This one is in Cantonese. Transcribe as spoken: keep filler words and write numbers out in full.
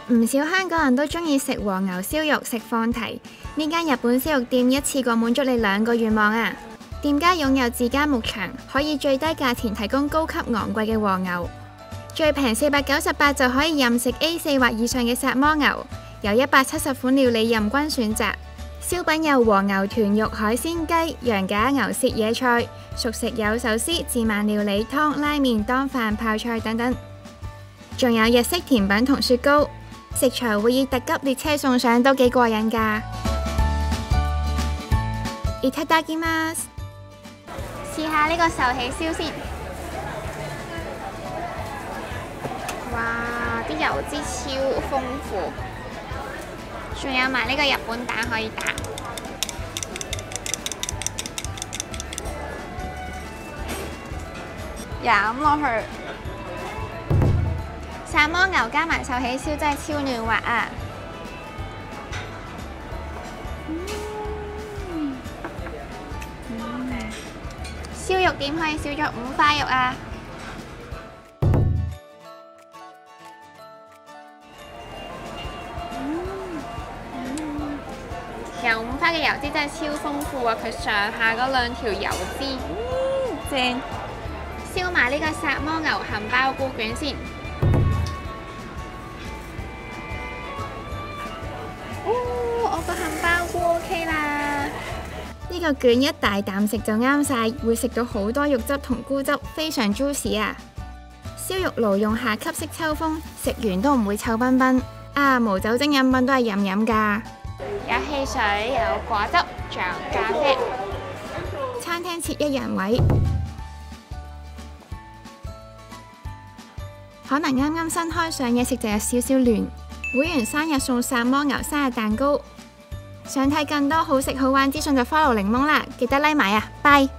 唔少香港人都中意食和牛燒肉，食放題。呢間日本燒肉店一次過滿足你兩個願望啊！店家擁有自家牧場，可以最低價錢提供高級昂貴嘅和牛，最平四百九十八就可以任食 A 四或以上嘅薩摩牛，有一百七十款料理任君選擇。燒品有和牛豚肉、海鮮雞、羊架牛舌野菜，熟食有壽司、自慢料理、湯、拉麵、當飯、泡菜等等，仲有日式甜品同雪糕。食材會以特急列車送上，都幾過癮㗎。いただきます。試下呢個壽喜燒先。哇！啲油脂超豐富，仲有埋呢個日本蛋可以打。飲落去。薩摩牛加埋壽喜燒真係超嫩滑啊！嗯嗯、燒肉點可以少咗五花肉啊？嗯嗯、有五花嘅油脂真係超豐富啊！佢上下嗰兩條油脂，嗯、正。燒埋呢個薩摩牛杏鮑菇卷先。我個杏鮑菇 OK 啦，呢個卷一大啖食就啱晒，會食到好多肉汁同菇汁，非常 juicy 啊！燒肉爐用下吸式抽風，食完都唔會臭崩崩。啊，無酒精飲品都係飲飲㗎，有汽水，有果汁，仲有咖啡。餐廳設一人位，可能啱啱新開上嘢食就有少少亂。會員生日送薩摩牛生日蛋糕。想睇更多好食好玩資訊就 follow 檸檬啦，記得 like 埋啊！拜。